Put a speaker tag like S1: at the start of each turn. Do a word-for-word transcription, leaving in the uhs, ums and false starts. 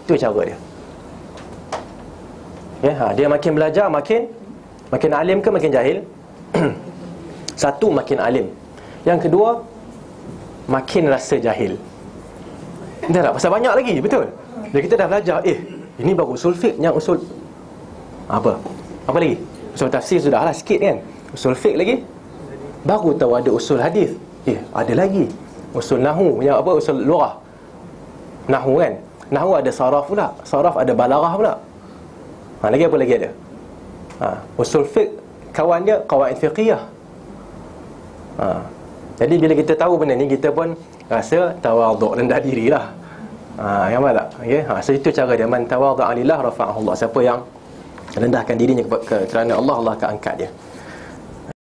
S1: Itu cara dia. Ya, ha, dia makin belajar makin makin alim ke makin jahil? Satu, makin alim. Yang kedua, makin rasa jahil. Dah tak pasal banyak lagi, betul. Jadi kita dah belajar, eh ini baru usul fiqh, yang usul apa? Apa lagi? Usul tafsir sudahlah sikit kan. Usul fiqh lagi, baru tahu ada usul hadis. Eh, ada lagi usul nahwu, yang apa, usul lughah. Nahwu kan, nahwu ada saraf pula, saraf ada balaghah pula. Ha, lagi apa lagi ada? Ha, usul fiqh kawan dia qawaid fiqhiyah. Ha, jadi bila kita tahu benda ni, kita pun rasa tawaduk, rendah dirilah. Ha, yang mana tak? Okay? Ha, so itu cara dia, man tawadha'a lillah rafa'ahu Allah. Siapa yang rendahkan dirinya ke, ke, kerana Allah, Allah akan angkat dia.